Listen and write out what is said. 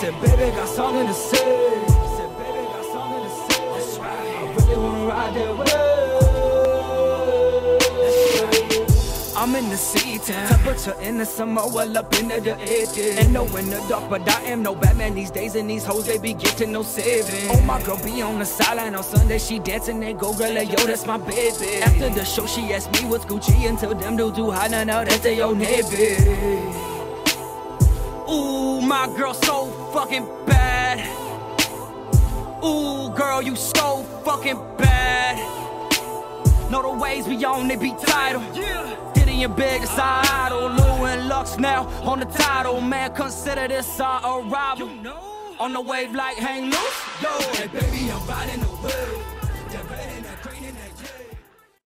Said, baby, got something to say. Said, baby, got something to say. That's right. I really wanna ride that way. I'm in the C-town, temperature in the summer, well up into the 80s. Ain't no in the dark, but I am no Batman these days. And these hoes, they be getting no saving. Oh, my girl be on the sideline on Sunday, she dancing, they go, girl, like, yo, that's my baby. After the show, she asked me what's Gucci, and tell them dudes too hot, now that's they old Navy. Ooh, my girl so fucking bad. Ooh, girl, you so fucking bad. Know the ways we on, they be title. Diddy and Big is our idol. Lou and Lux now on the title. Man, consider this our arrival. On the wave like hang loose. Yo, hey baby, I'm riding the wave.